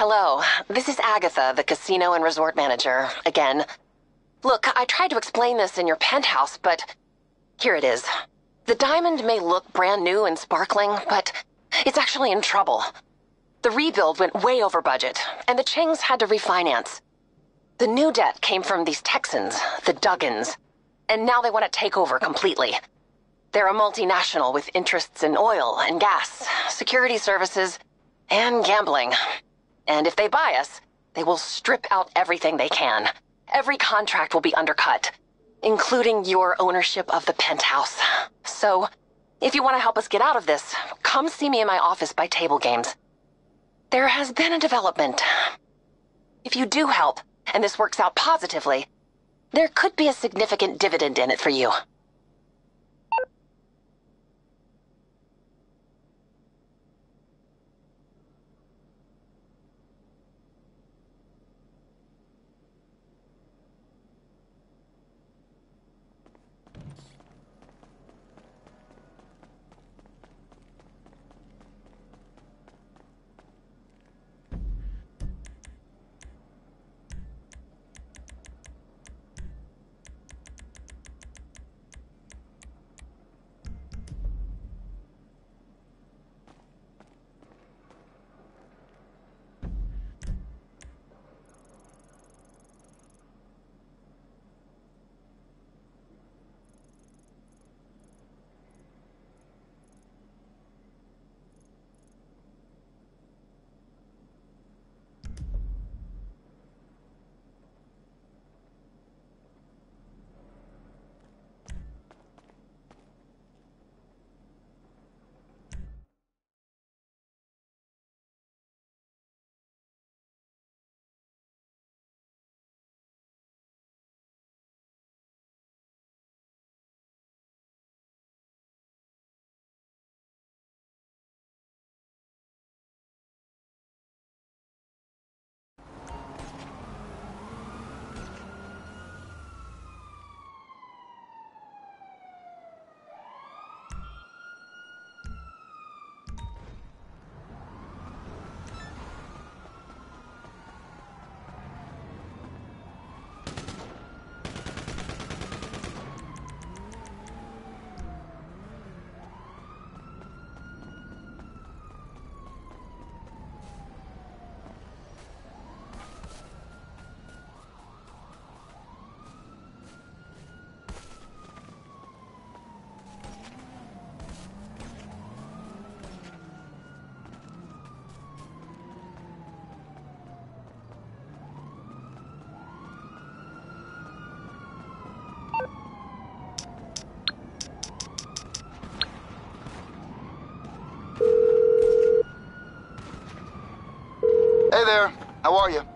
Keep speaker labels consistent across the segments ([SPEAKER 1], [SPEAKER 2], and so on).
[SPEAKER 1] Hello. This is Agatha, the casino and resort manager, again. Look, I tried to explain this in your penthouse, but here it is. The diamond may look brand new and sparkling, but it's actually in trouble. The rebuild went way over budget, and the Chings had to refinance. The new debt came from these Texans, the Duggans, and now they want to take over completely. They're a multinational with interests in oil and gas, security services, and gambling. And if they buy us, they will strip out everything they can. Every contract will be undercut, including your ownership of the penthouse. So, if you want to help us get out of this, come see me in my office by table games. There has been a development. If you do help, and this works out positively, there could be a significant dividend in it for you.
[SPEAKER 2] Hey there, how are you?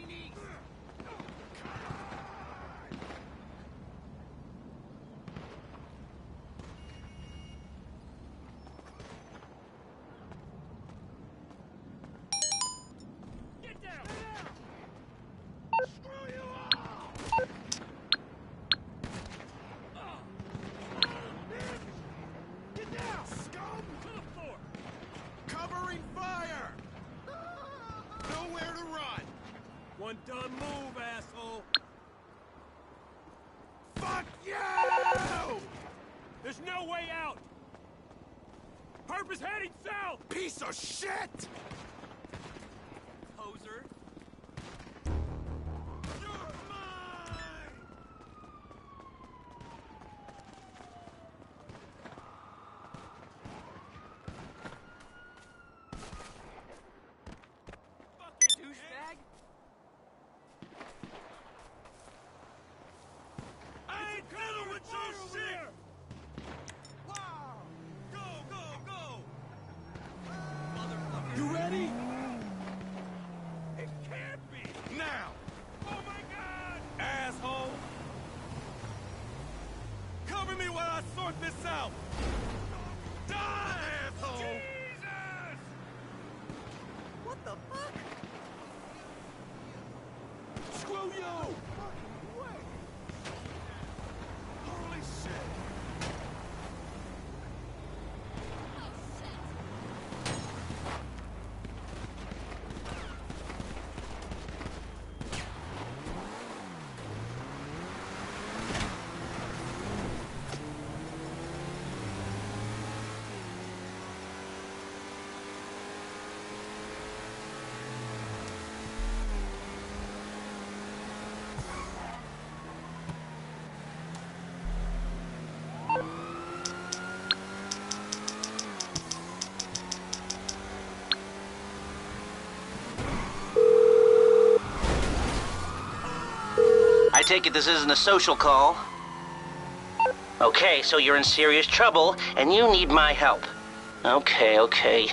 [SPEAKER 3] One dumb move, asshole! Fuck you! There's no way out! Herb is heading south! Piece of shit! Poser. You're mine! Fucking douchebag! I ain't dealing with your shit! Wow! Go, go, go! Motherfucker! You ready? It can't be! Now! Oh my god! Asshole! Cover me while I sort this out! Die, asshole! Jesus! What the fuck? Screw you! Holy shit!
[SPEAKER 4] I take it this isn't a social call? Okay, so you're in serious trouble, and you need my help. Okay.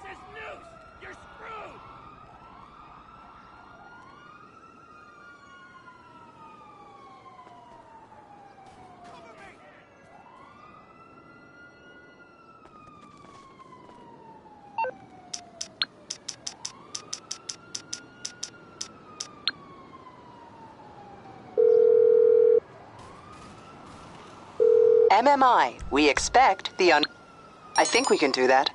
[SPEAKER 3] says noose! You're screwed! Cover me!
[SPEAKER 5] MMI, we expect the I think we can do that.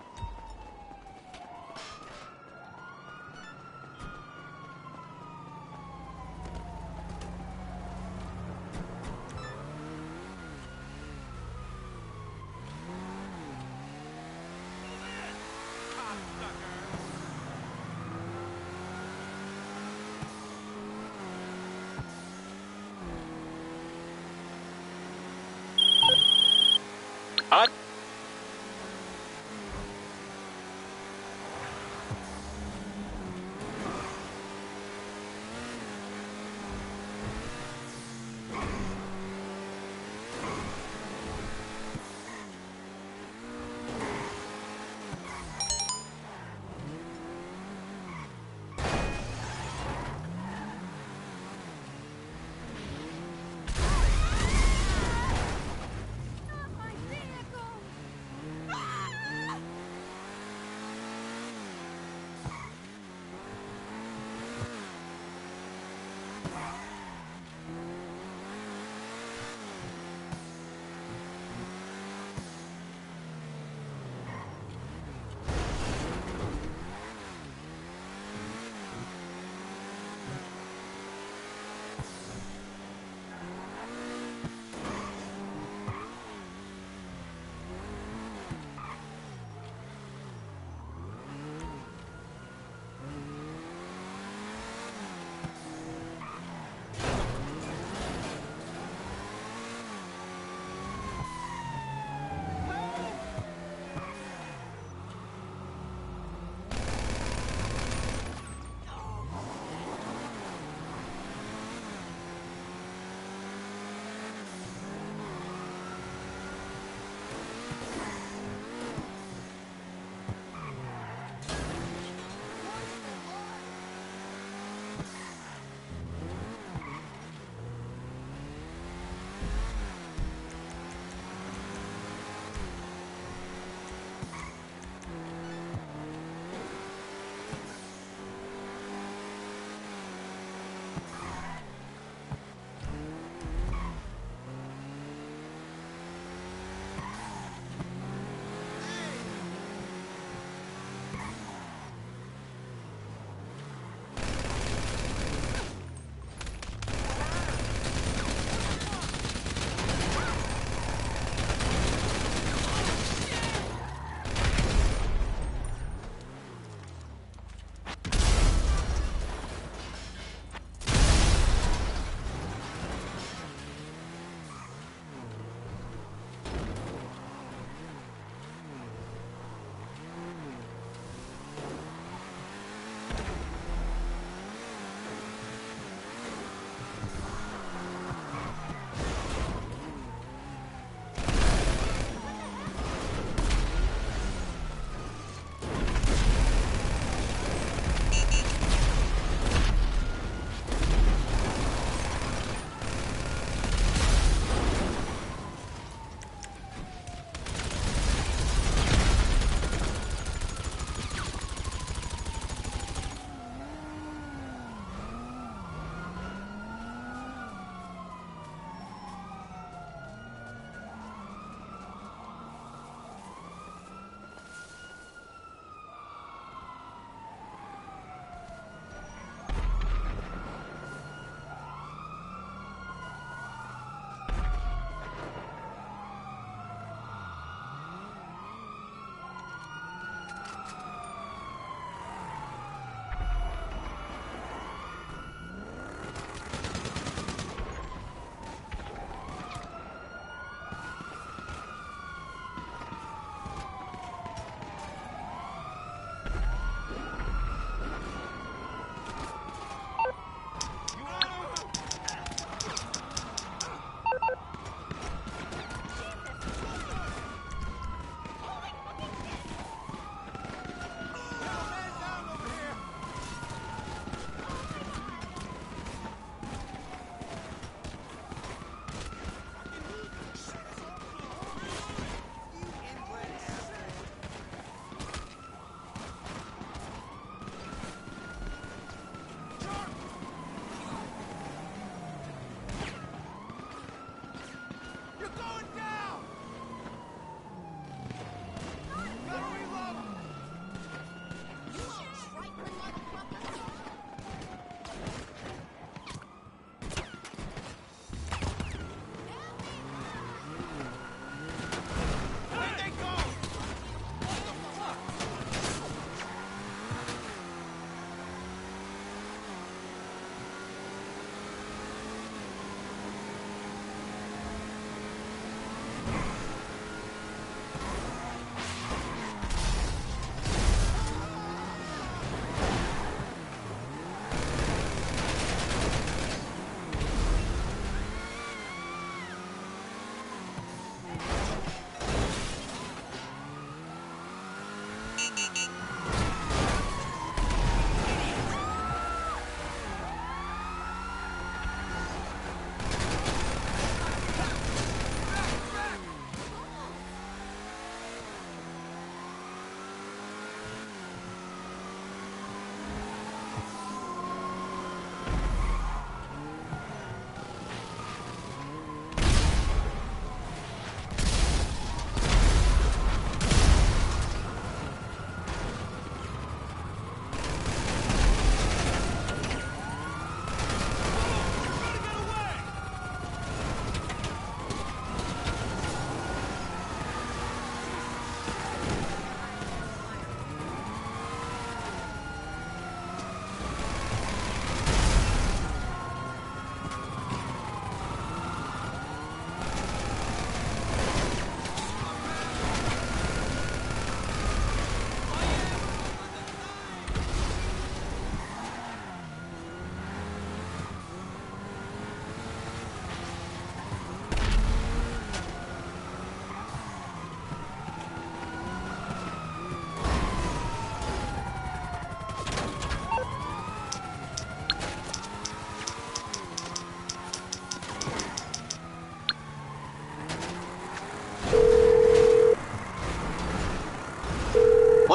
[SPEAKER 6] Not my vehicle!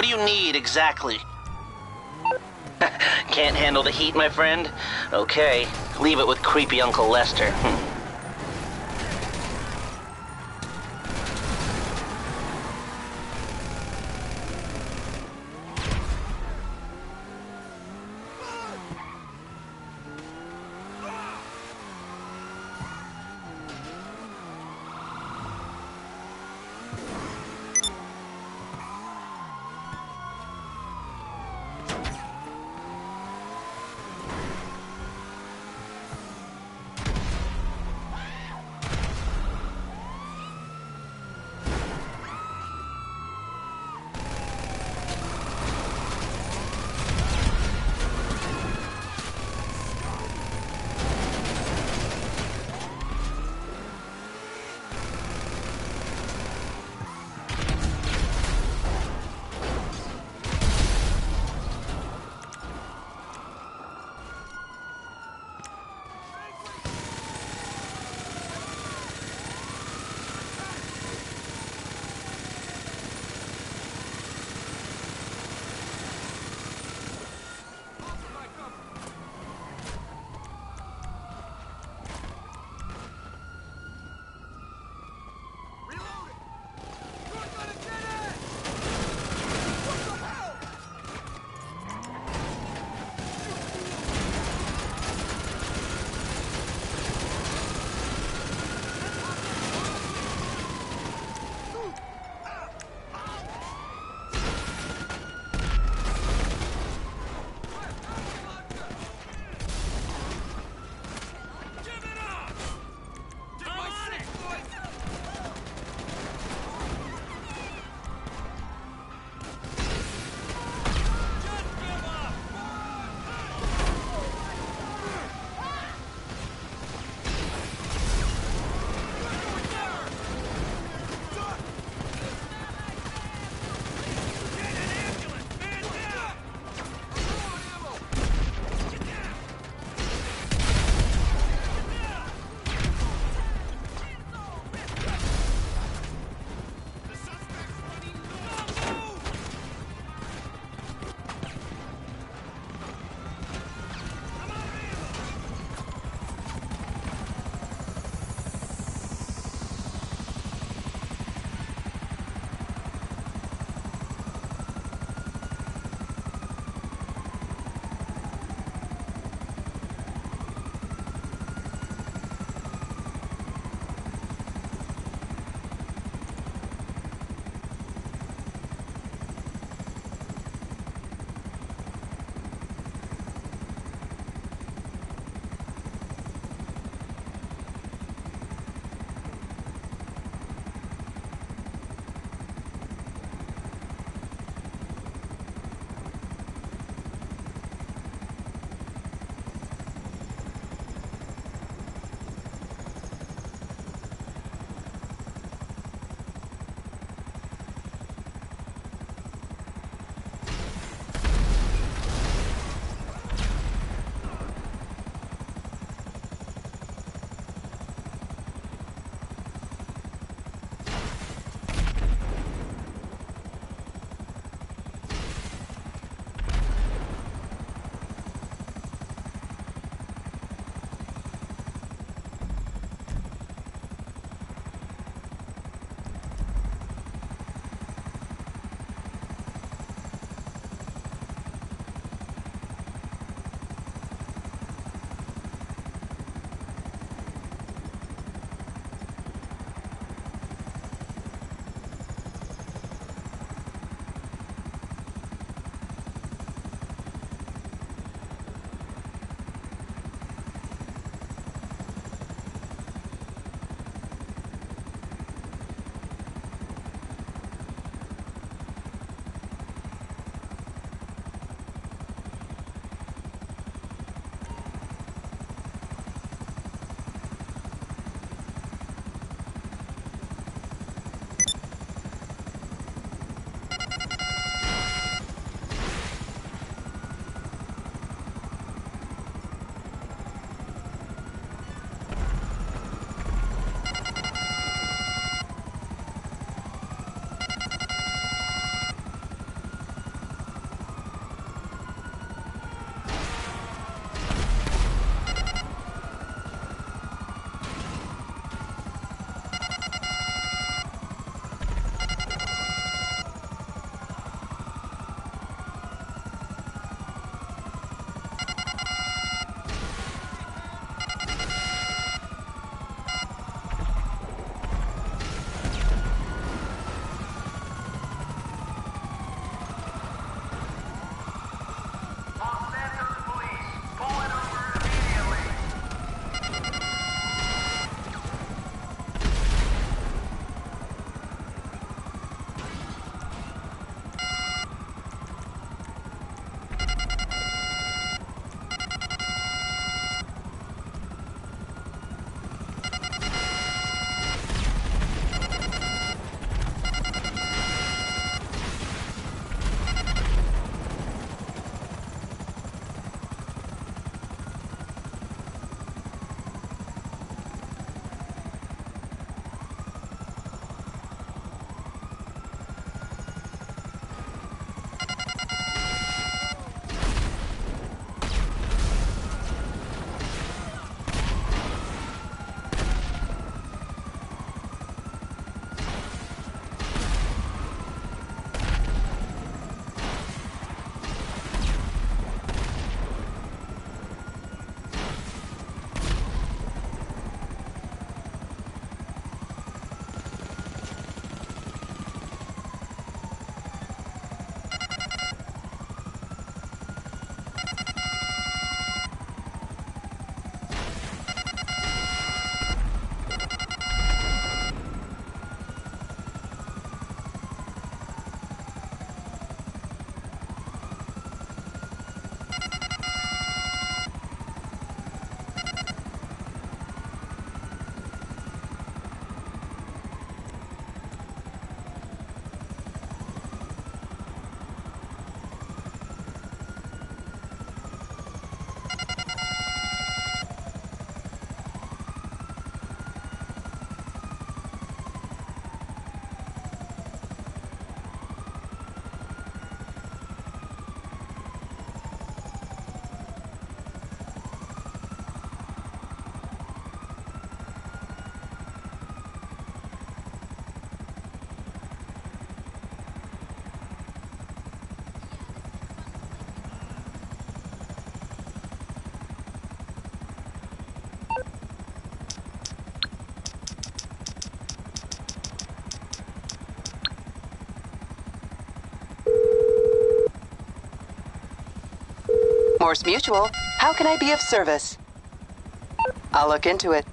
[SPEAKER 4] What do you need exactly? Can't handle the heat, my friend? Okay, leave it with creepy Uncle Lester.
[SPEAKER 5] Morse Mutual. How can I be of service? I'll look into it.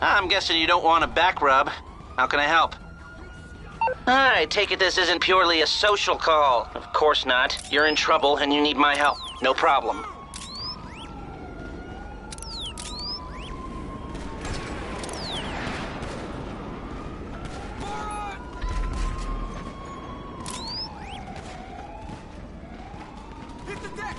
[SPEAKER 4] I'm guessing you don't want a back rub. How can I help? I take it this isn't purely a social call. Of course not. You're in trouble and you need my help. No problem.
[SPEAKER 3] Hit the deck!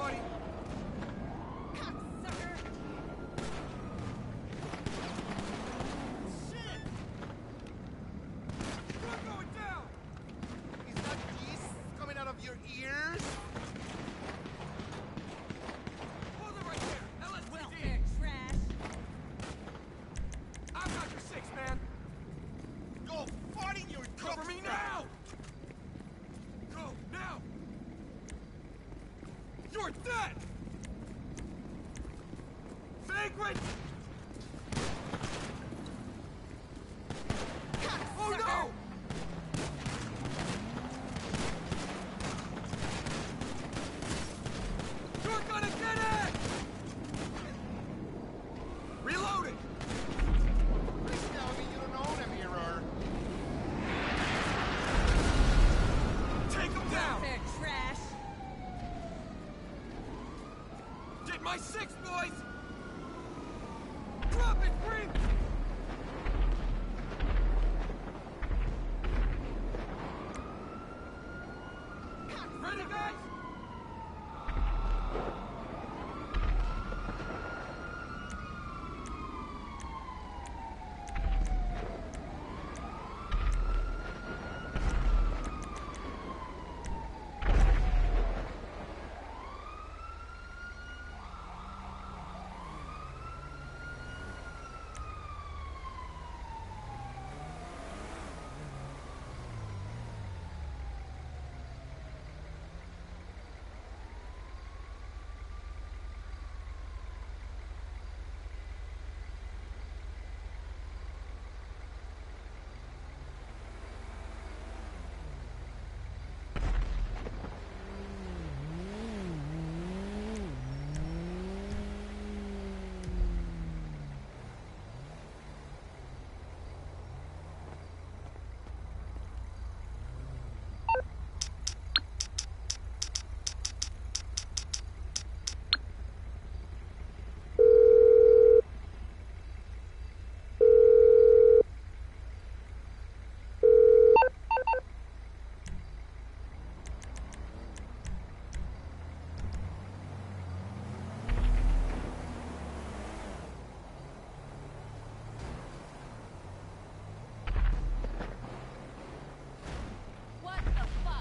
[SPEAKER 3] buddy. Cocksucker! Shit! You're going down! Is that yeast coming out of your ears? Hold it right there! LSPD!
[SPEAKER 6] Welfare trash!
[SPEAKER 3] I've got your six, man! Go fight in your cover me now! Go, now! You're dead! Vagrant! Oh no! You're gonna get it! Reloading! Please tell me you don't own a mirror. Take him down!
[SPEAKER 6] Welfare trash!
[SPEAKER 3] Get my six, boys! Drop it, Brink! Ready, guys?
[SPEAKER 6] What the fuck?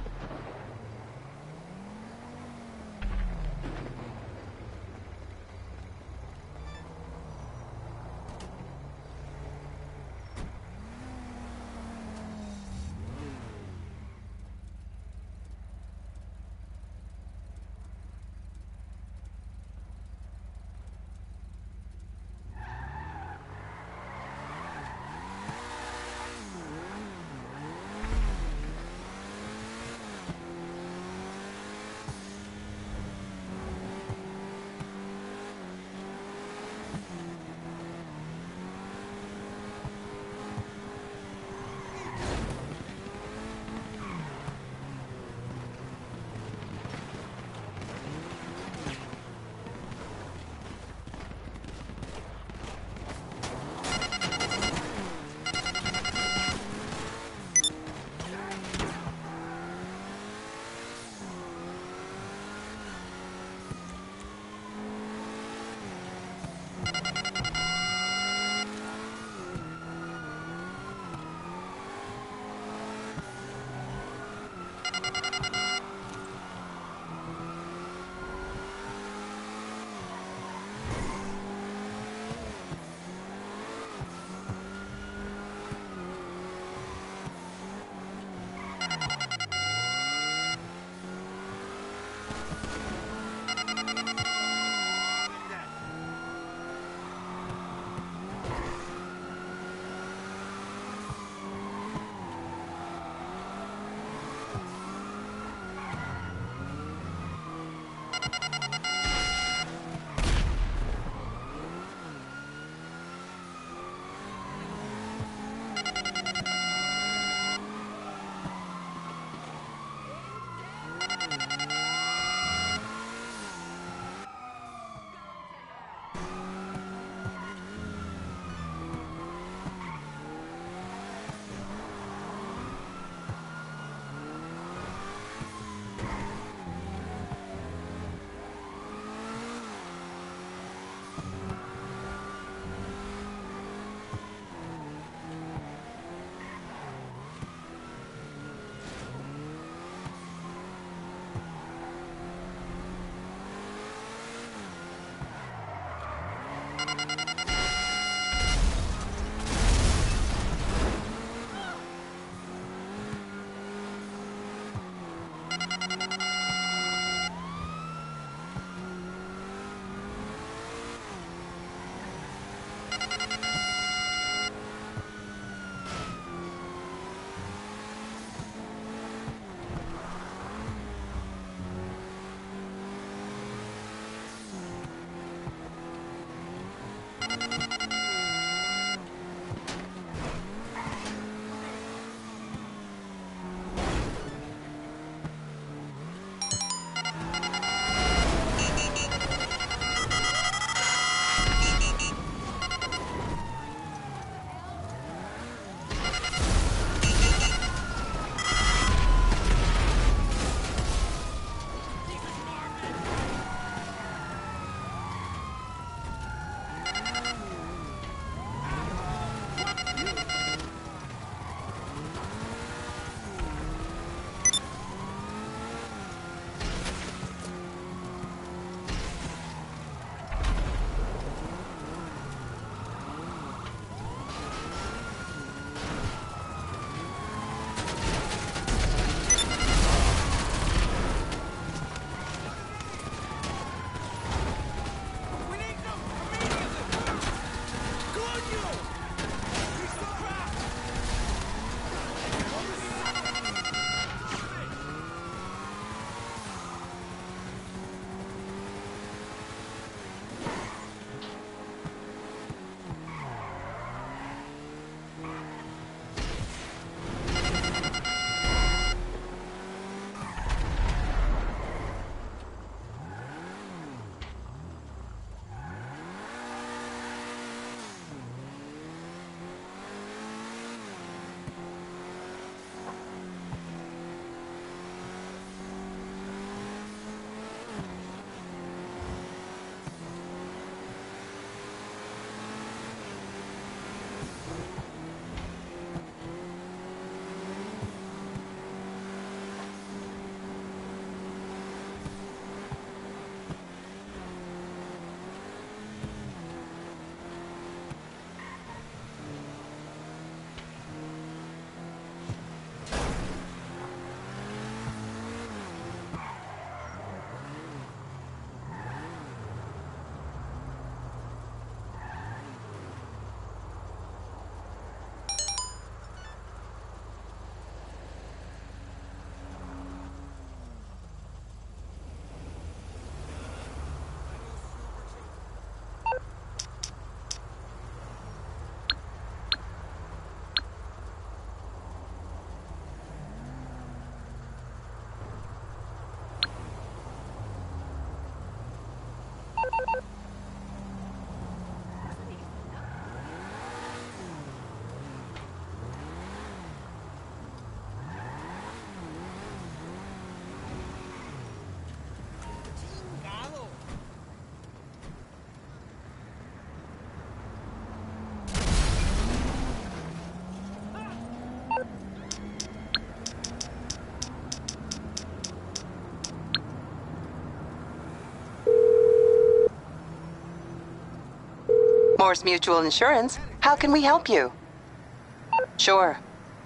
[SPEAKER 5] Morse Mutual Insurance. How can we help you? Sure.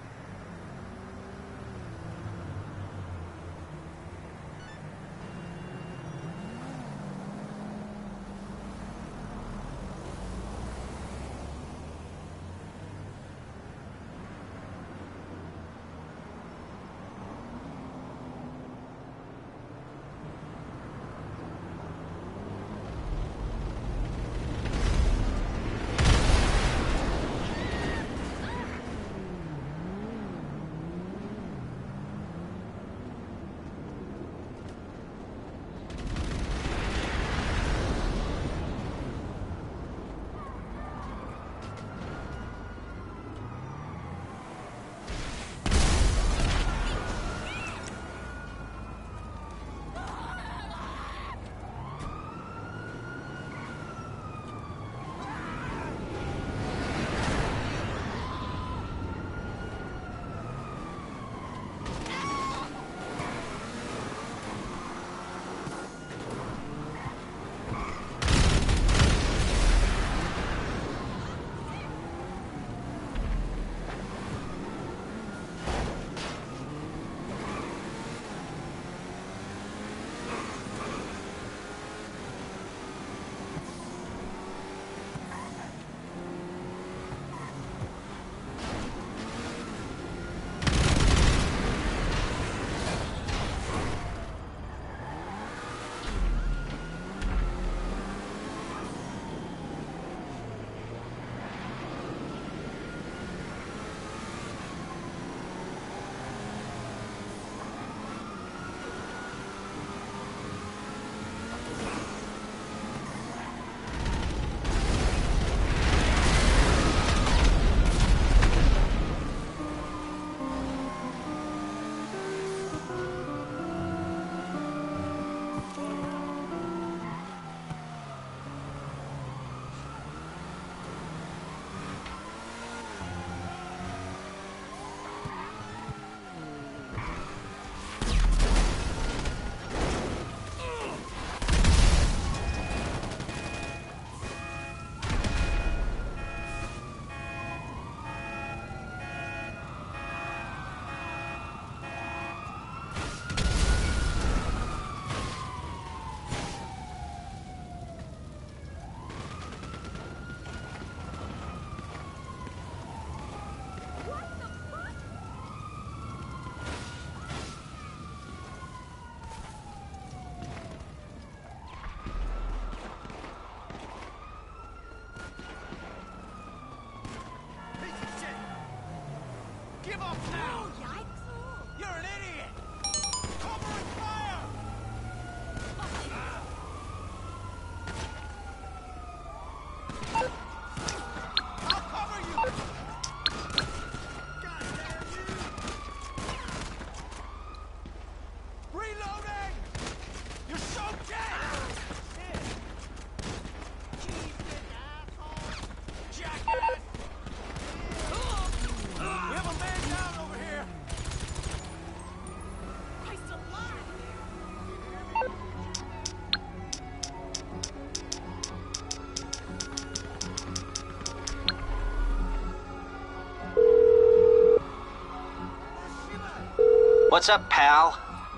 [SPEAKER 4] What's up, pal?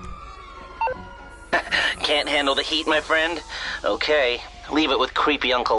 [SPEAKER 4] Can't handle the heat, my friend? Okay, leave it with creepy Uncle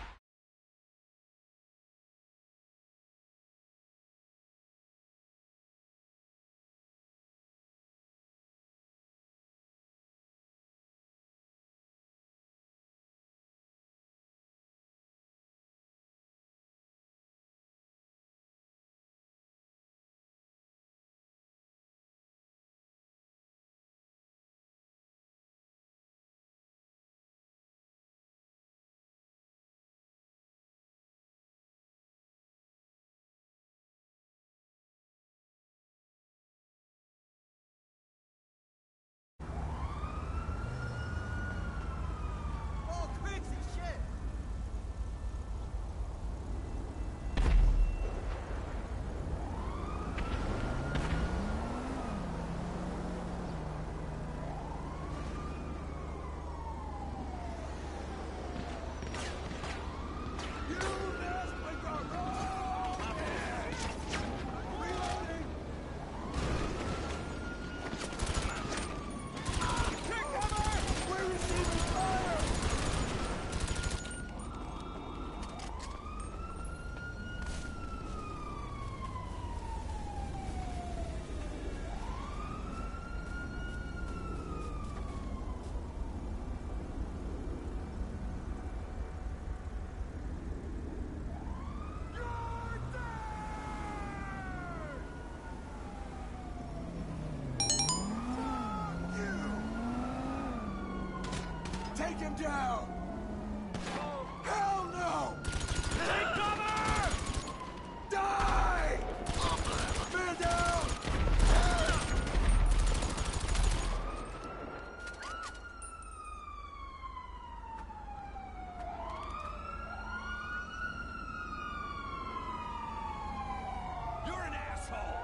[SPEAKER 3] Take him down! Hell no! Take cover! Die! Man down! You're an asshole!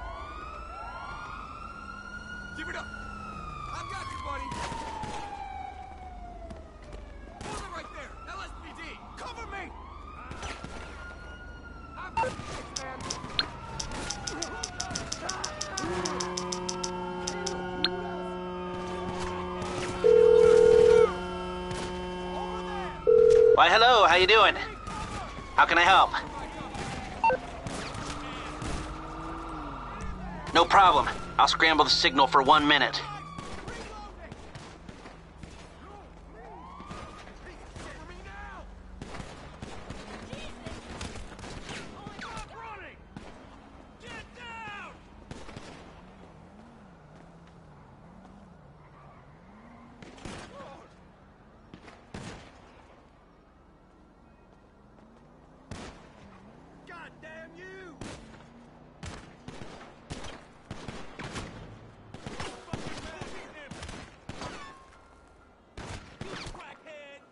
[SPEAKER 3] Give it up! I've got you, buddy! Hold it right there! LSPD! Cover me! I've got this, man!
[SPEAKER 4] Why, hello, how you doing? How can I help? No problem. I'll scramble the signal for 1 minute.
[SPEAKER 3] God damn you! Crackhead!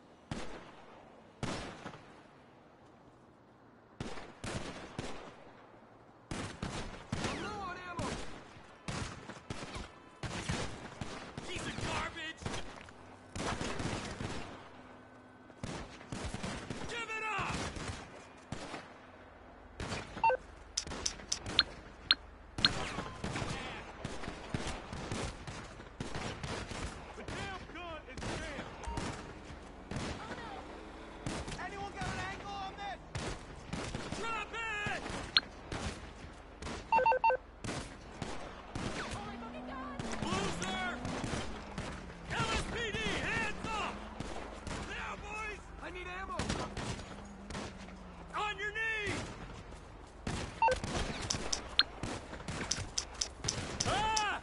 [SPEAKER 3] I'm low on ammo! Piece of garbage! Give it up! The damn gun is jammed! Anyone got an angle on this? Drop it! Loser! LSPD, hands up! Now, boys! I need ammo! On your knees! Ah!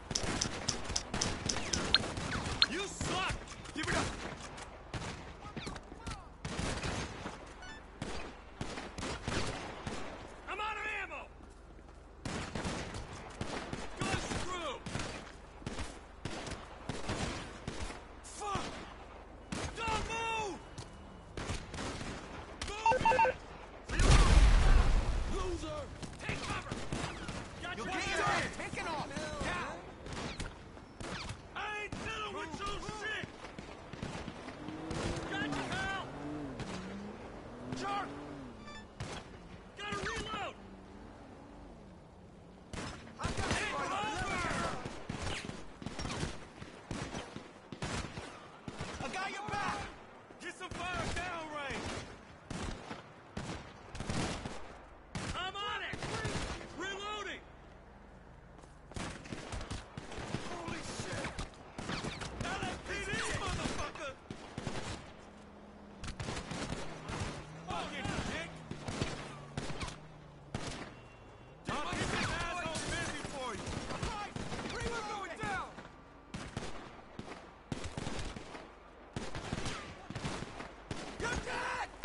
[SPEAKER 3] You suck! Give it up! I'm out of ammo! Gun screw! Fuck! Don't move! Move it! Loser! Take cover! Got your hand! Take it off! Yeah! I ain't fiddling with your shit! Got you, pal! Sharp! Gotta reload! I've got you, I got your back! Get some fire down range! I'm on it! Reloading! Holy shit! LSPD, motherfucker! Fucking dick! I'll get this asshole busy for you! Right! We're going down! You're dead!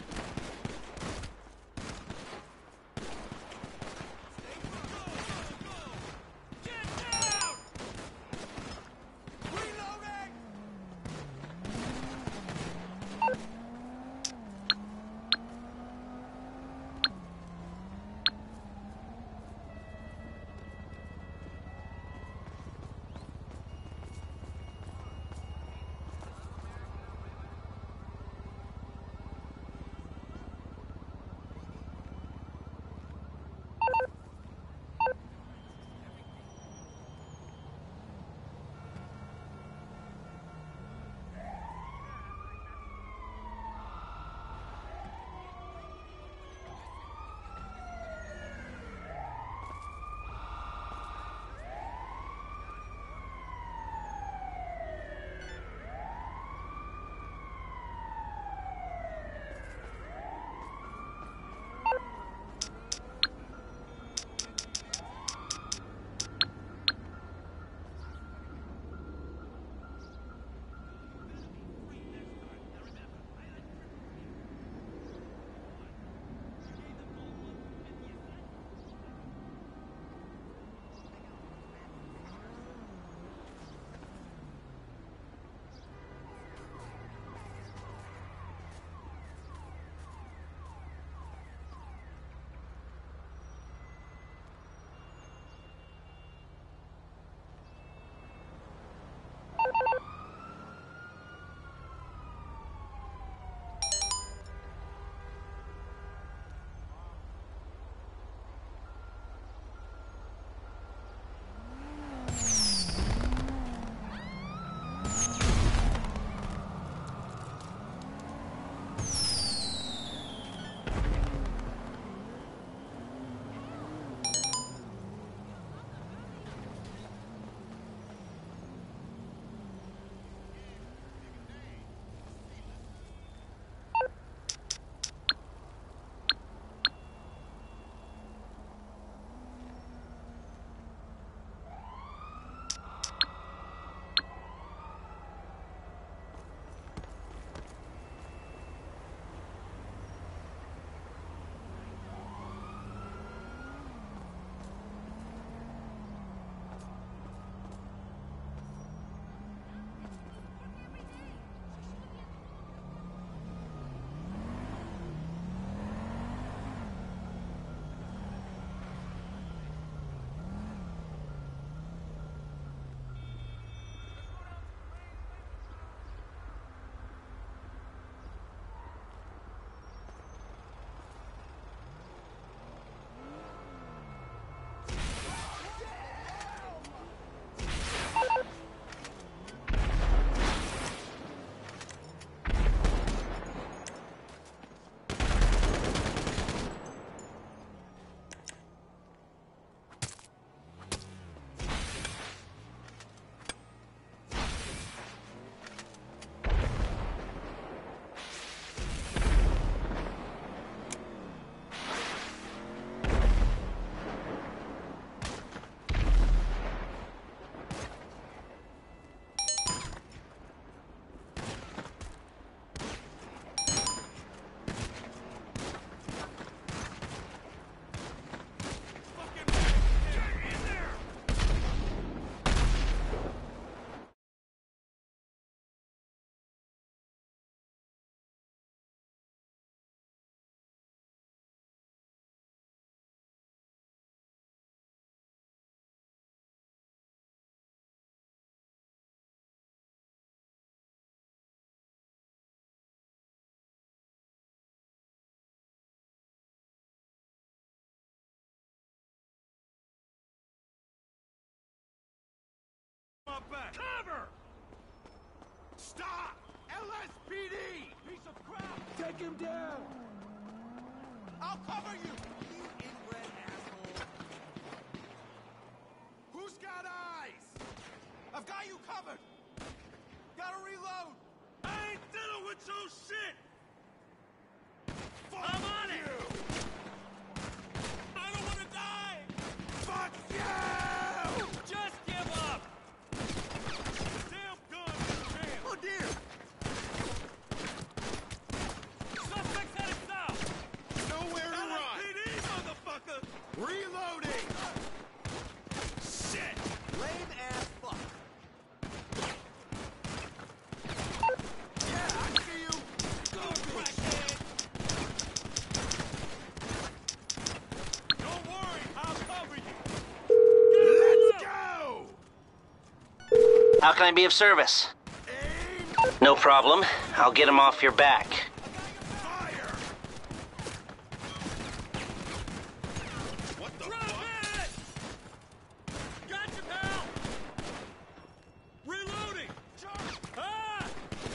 [SPEAKER 3] back! Cover! Stop! LSPD! Piece of crap! Take him down! I'll cover you! You inbred asshole! Who's got eyes? I've got you covered! Gotta reload! I ain't dealing with your shit! Fuck I'm on you! I don't wanna die! Fuck you! Just give up! Damn gun in the jam! Oh dear! Suspect's headed south! Nowhere to run! LSPD, motherfucker! Reloading! Shit! Lame ass fuck! Yeah, I see you! Go, crackhead! Don't worry, I'll cover you! Let's go!
[SPEAKER 4] How can I be of service? No problem. I'll get him off your back.
[SPEAKER 3] Fire! What the fuck? Gotcha, pal! Reloading! Ah!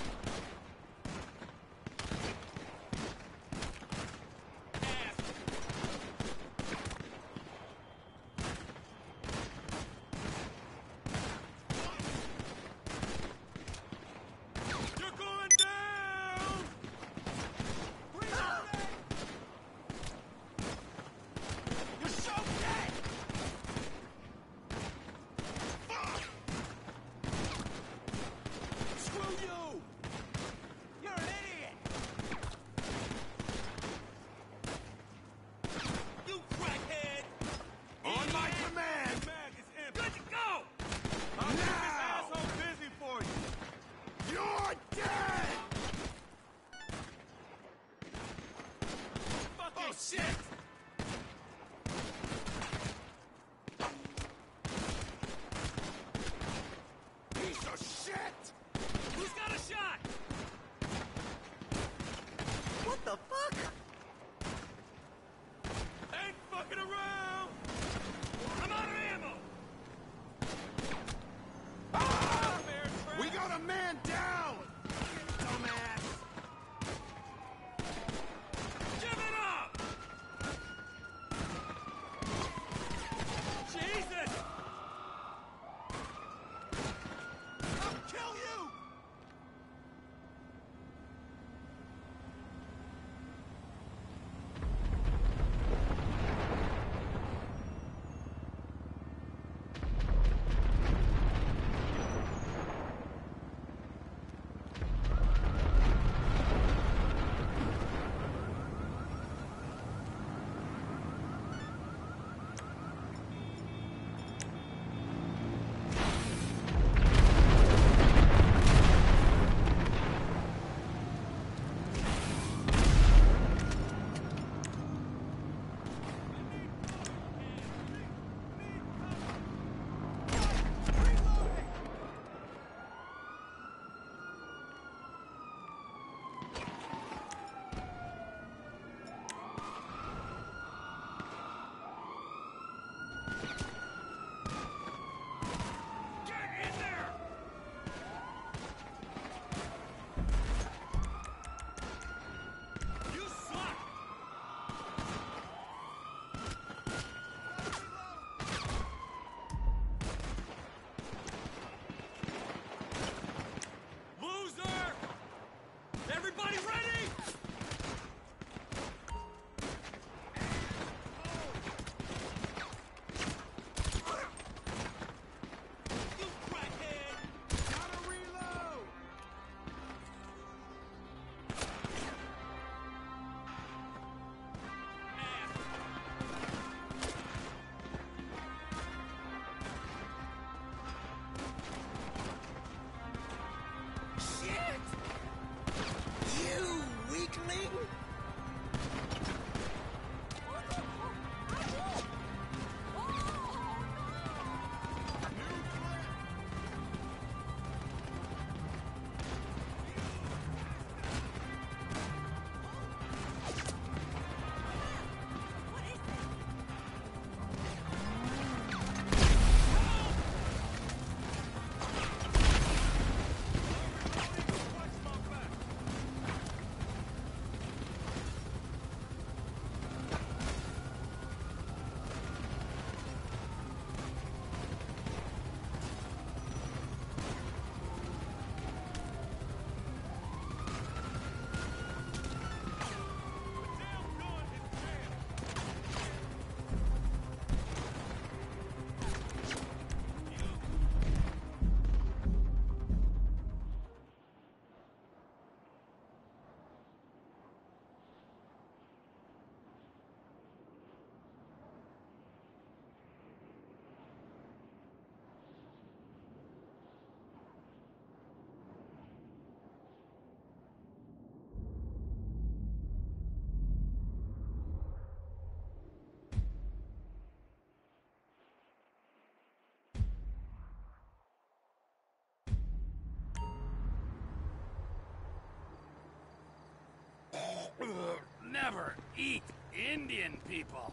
[SPEAKER 3] You're going down! Reloading! You're so dead! Fuck! Screw you! You're an idiot! You crackhead! On my command! Mag is empty. Good to go! I'll keep this asshole busy for you! You're dead! Oh shit! Piece of shit! Who's got a shot? What the fuck? Ain't fucking around! I'm out of ammo! Ah! We got a man down! Dumbass! Give it up! Jesus! I'll kill you! Get in there! You suck! Loser! Everybody ready? You crackhead! Gotta reload! Shit! You weakling! never eat Indian people.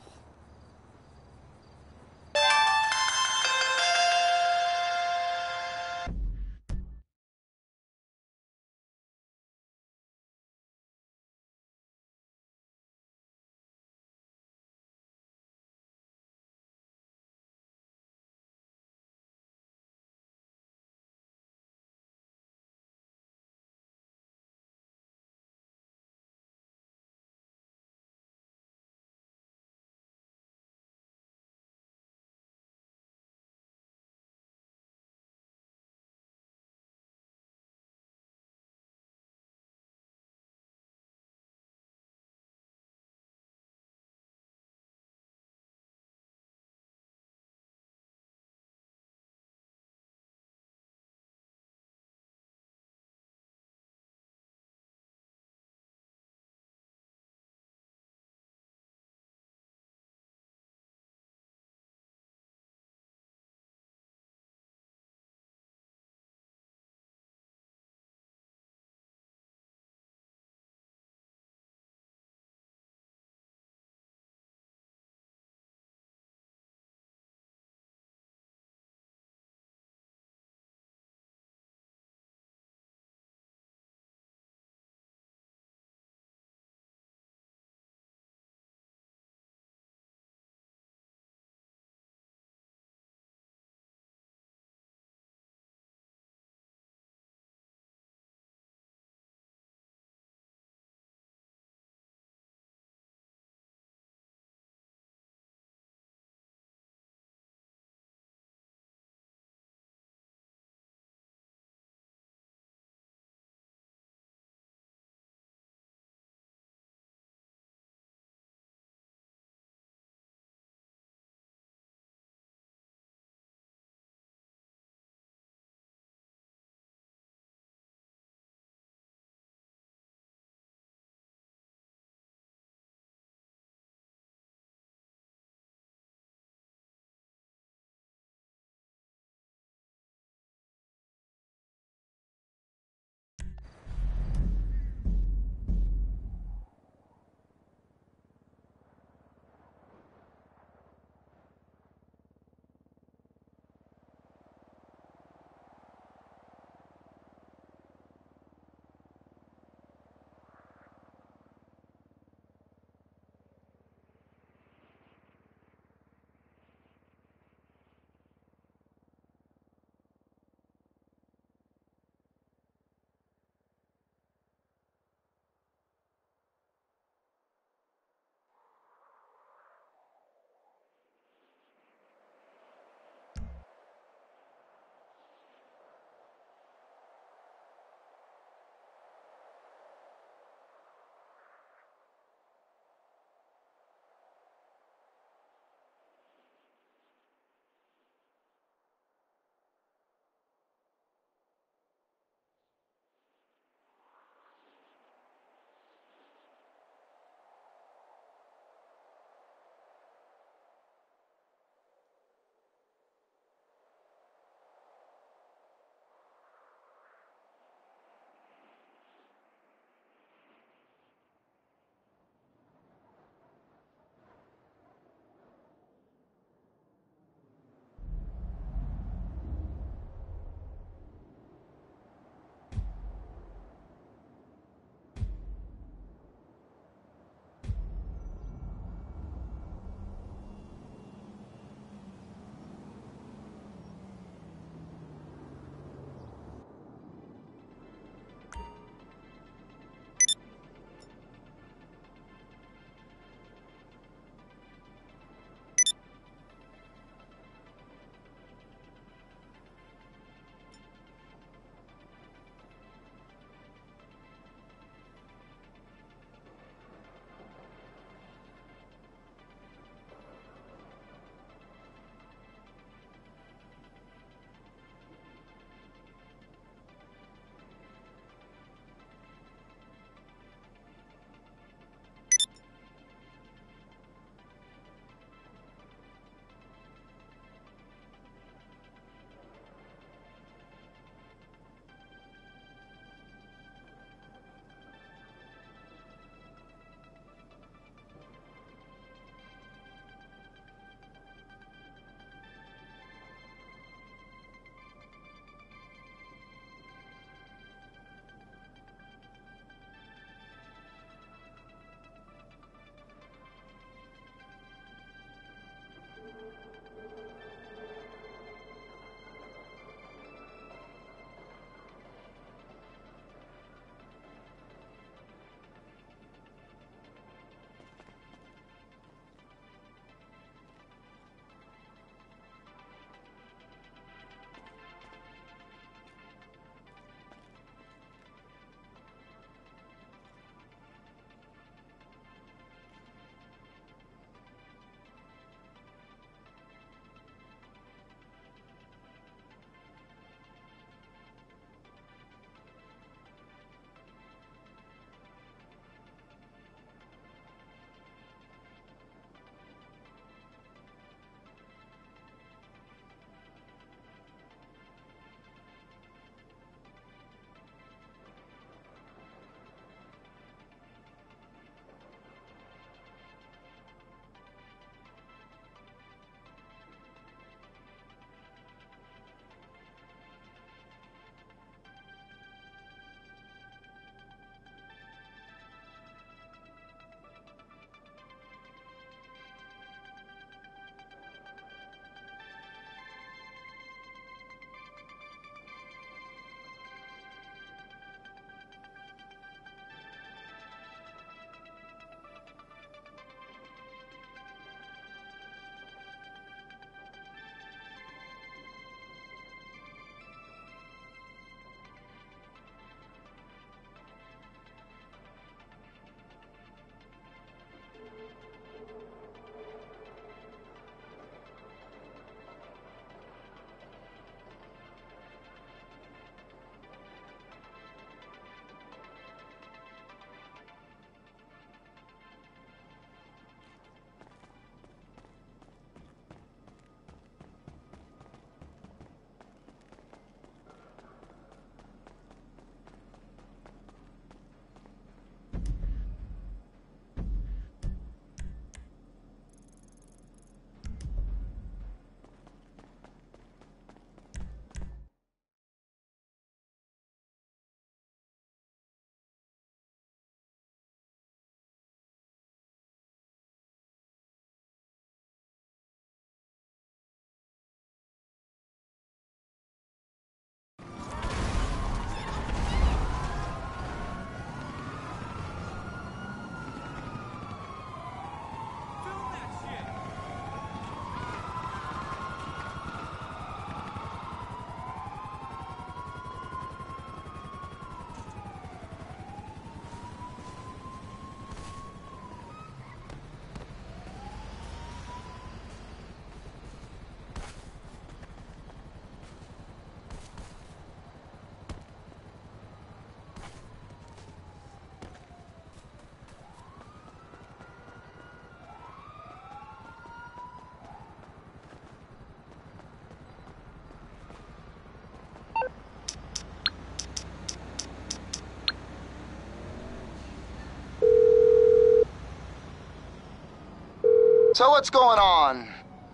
[SPEAKER 2] So what's going on?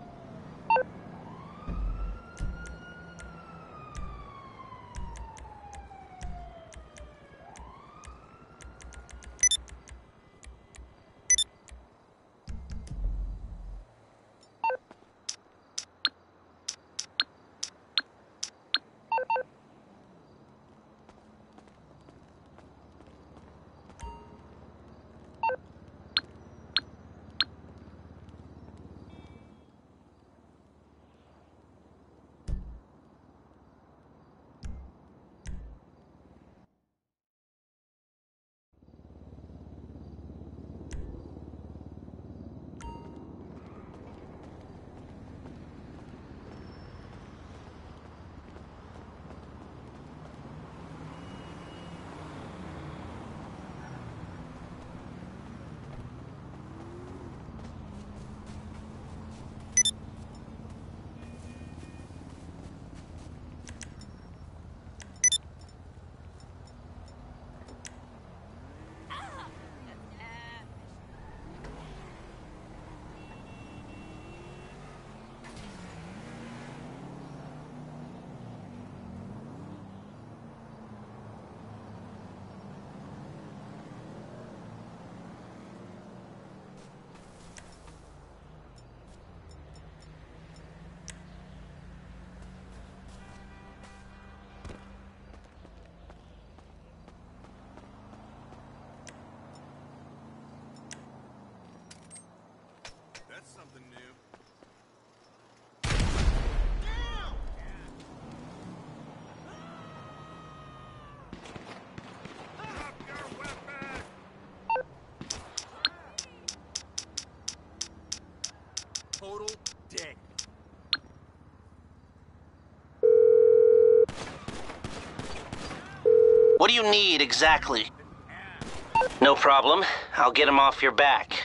[SPEAKER 3] That's something new. Drop your weapon! Total dick.
[SPEAKER 4] What do you need exactly? No problem. I'll get him off your back.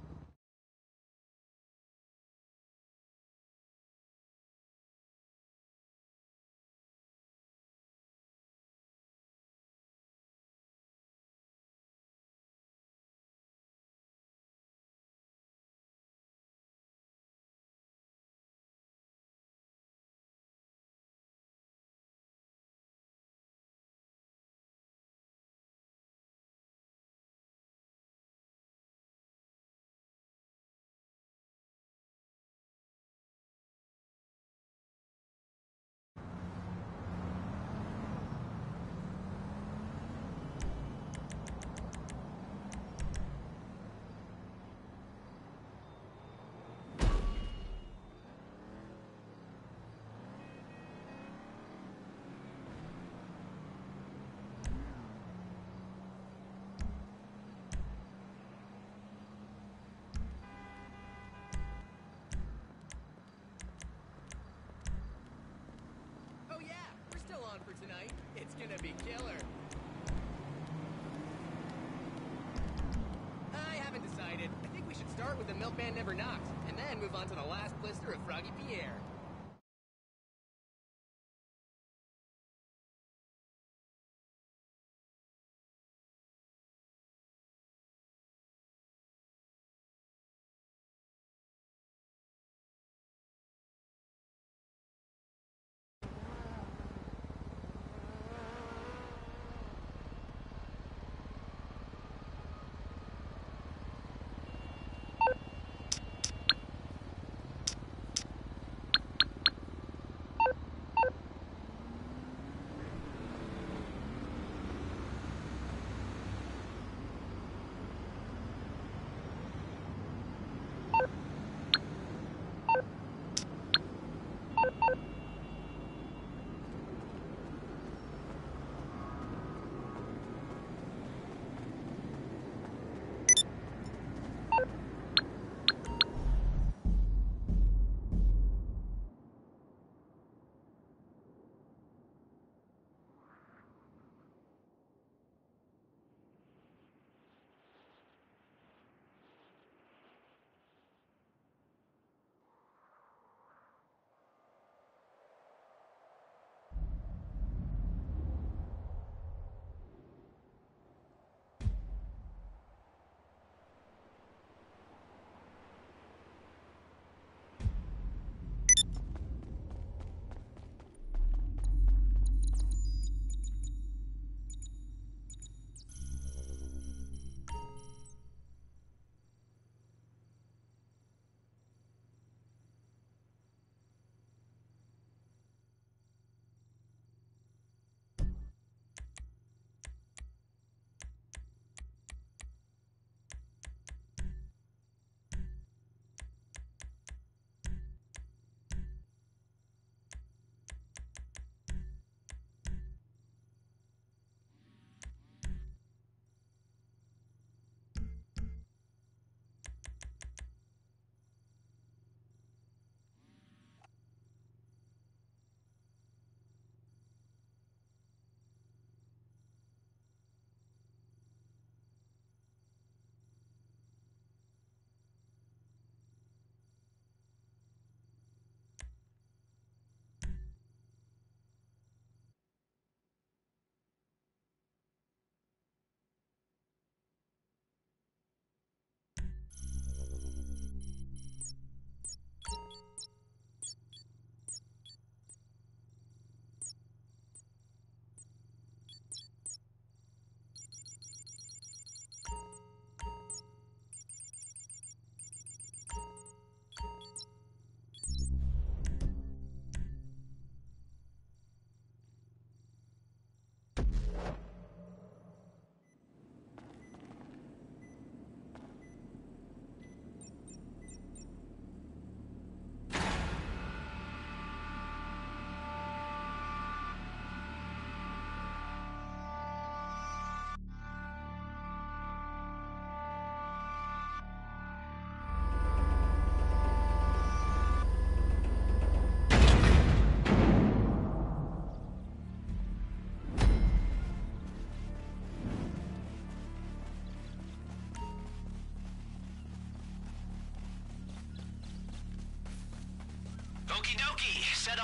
[SPEAKER 7] Oh yeah, we're still on for tonight. It's gonna be killer. I haven't decided. I think we should start with The Milkman Never Knocked, and then move on to the last blister of Froggy Pierre.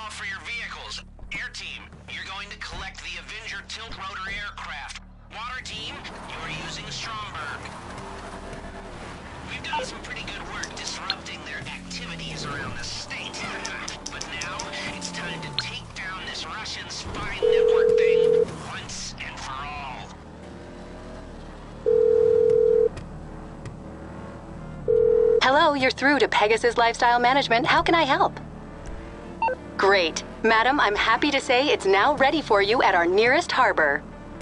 [SPEAKER 4] off for your vehicles. Air team, you're going to collect the Avenger tilt-rotor aircraft. Water team, you are using Stromberg. We've done some pretty good work disrupting their activities around the state. But now, it's time to take down this Russian spy network thing once and for all.
[SPEAKER 5] Hello, you're through to Pegasus Lifestyle Management. How can I help? Great. Madam, I'm happy to say it's now ready for you at our nearest harbor.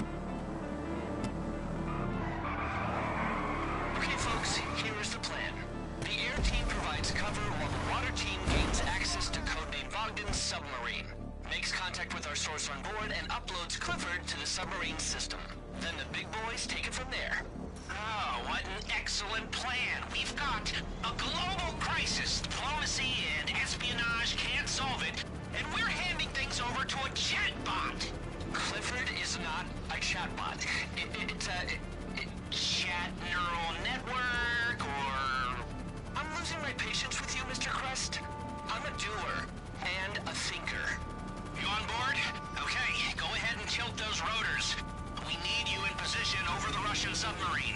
[SPEAKER 4] Okay, folks, here is the plan. The air team provides cover while the water team gains access to codename Bogdan's submarine, makes contact with our source on board, and uploads Clifford to the submarine system. Then the big boys take it from there. Oh, what an excellent plan. We've got a global crisis. Diplomacy and espionage can't solve it, and we're handing things over to a chatbot. Clifford is not a chatbot. It's a chat neural network, or... I'm losing my patience with you, Mr. Crest. I'm a doer and a thinker. You on board? Okay, go ahead and tilt those rotors. We need you in position over the Russian submarine.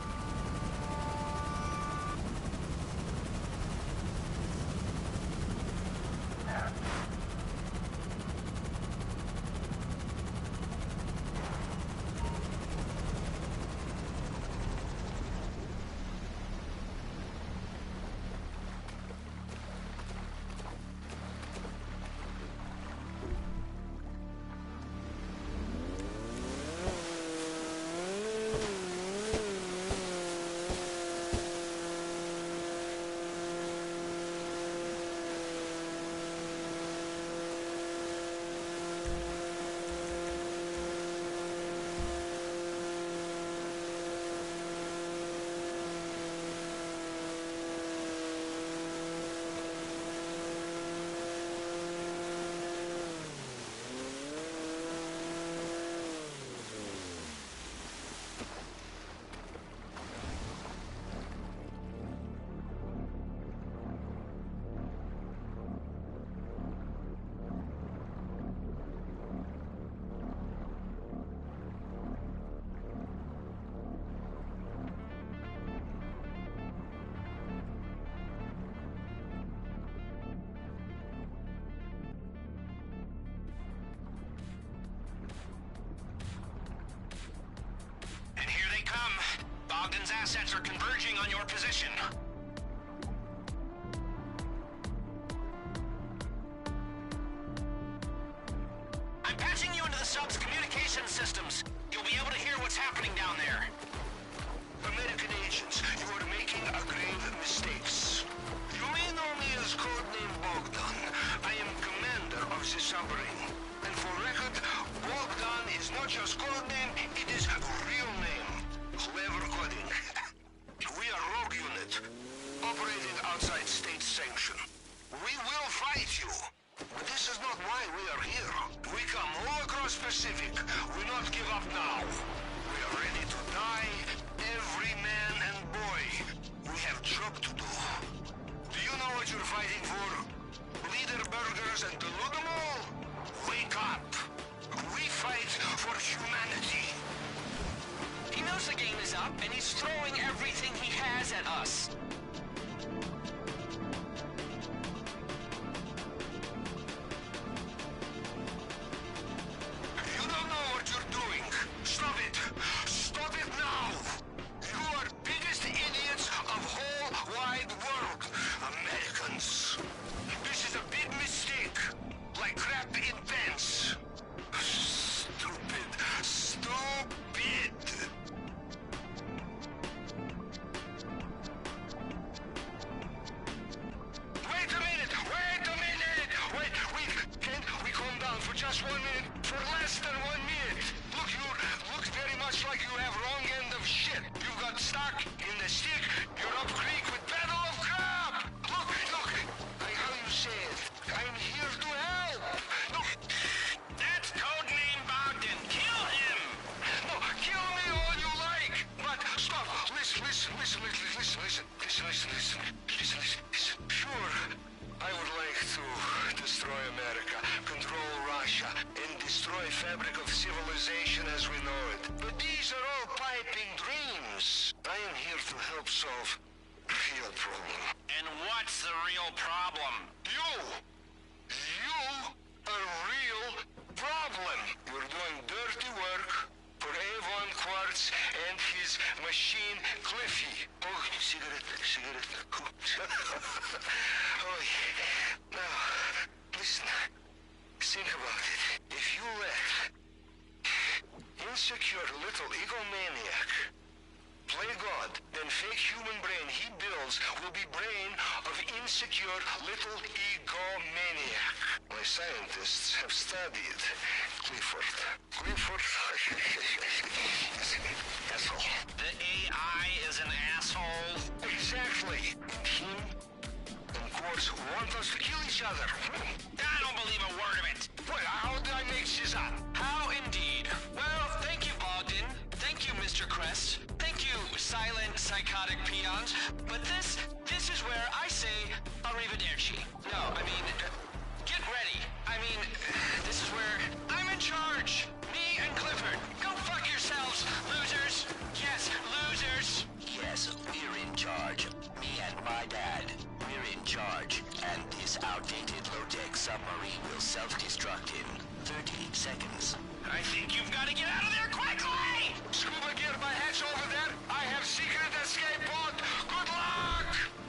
[SPEAKER 4] Bogdan's assets are converging on your position. I'm patching you into the sub's communication systems. You'll be able to hear what's happening down there.
[SPEAKER 3] American agents, you are making a grave mistakes. You may know me as codename Bogdan. I am commander of the submarine. And for record, Bogdan is not just codename, it is a real name. Clever coding. We are rogue unit, operating outside state sanction. We will fight you. But this is not why we are here. We come all across Pacific. We not give up now. We are ready to die, every man and boy. We have job to do. Do you know what you're fighting for? Leader burgers and the all? Wake up. We fight for humanity.
[SPEAKER 4] He knows the game is up, and he's throwing everything he has at us.
[SPEAKER 3] You don't know what you're doing. Stop it. Stop it now. You are biggest idiots of whole wide world. Americans. This is a big mistake. Like crap in pants. Stupid. Stupid. Wait a minute! Wait a minute! Wait, can't we calm down for just 1 minute? For less than 1 minute! Look, you look very much like you have wrong end of shit. You got stuck in the stick, you're up creek with pedal of crap! Look, like how you say it. I'm here to help! Look,
[SPEAKER 4] That's codename Bogdan. Kill him!
[SPEAKER 3] no, kill me all you like! But stop! Listen. Sure, I would like to destroy America, control Russia, and destroy fabric of civilization as we know it. But these are all piping dreams. I am here to help solve real problem.
[SPEAKER 4] And what's the real problem?
[SPEAKER 3] You are real problem. You're doing dirty work for Avon Quartz and his machine Cliffy. Oh, cigarette. Oh, yeah. Now, listen. Think about it. If you let insecure little egomaniac play God, then fake human brain he builds will be brain of insecure little egomaniac. My scientists have studied Clifford. Asshole.
[SPEAKER 4] The AI is an asshole?
[SPEAKER 3] Exactly. And him and Quartz want us to kill each other.
[SPEAKER 4] I don't believe a word of it.
[SPEAKER 3] Well, how did I make this up?
[SPEAKER 4] How indeed? Well, thank you, Bogdan. Thank you, Mr. Crest. Thank you, silent, psychotic peons. But this is where I say arrivederci. No, I mean, get ready. I mean, this is where I'm in charge. Me and Clifford. Go fuck yourselves, losers. Yes, losers.
[SPEAKER 8] Yes, we're in charge. Me and my dad. We're in charge. And this outdated low-tech submarine will self-destruct in 30 seconds.
[SPEAKER 4] I think you've got to get out of there quickly!
[SPEAKER 3] Scuba gear, my hatch over there. I have secret escape pod. Good luck!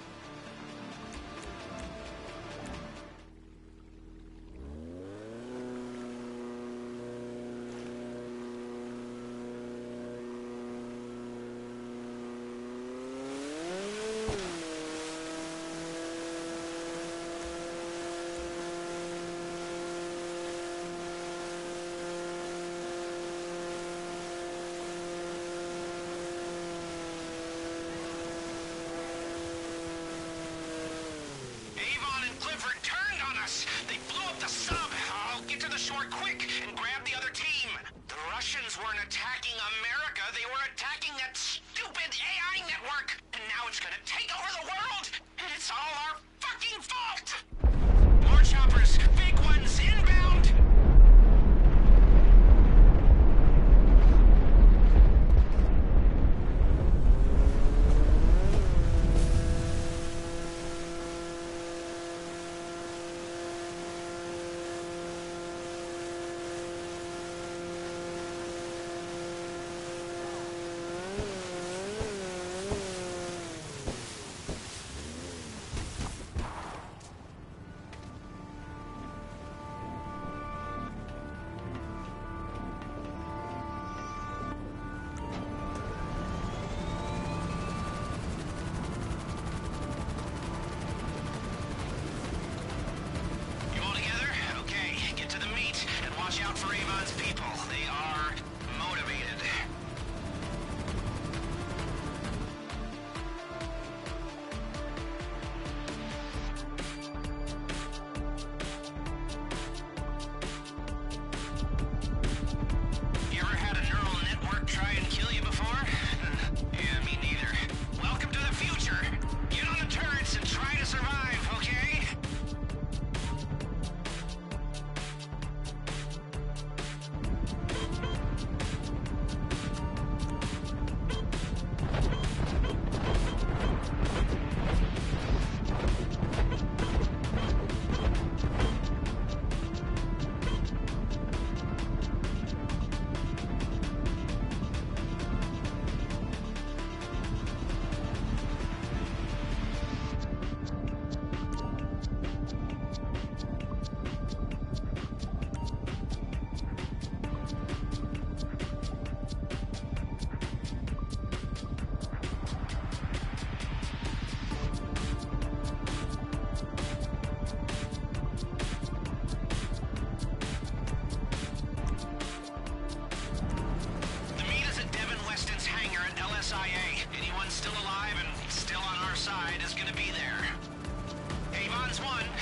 [SPEAKER 4] Avon and Clifford turned on us! They blew up the sub! I'll get to the shore quick and grab the other team! The Russians weren't attacking America, they were attacking that stupid AI network! And now it's gonna take over the world! And it's all our fucking fault! More choppers! Big ones! Inbound! You all together? Okay, get to the meet and watch out for Avon's people. They are motivated. You ever had a neural network try and kill you before? Yeah, me neither. Welcome to the future. Get on the turrets and try to survive, okay? The meet is at Devin Weston's hangar at LSIA. Anyone still alive and still on our side is gonna be there. Avon's one.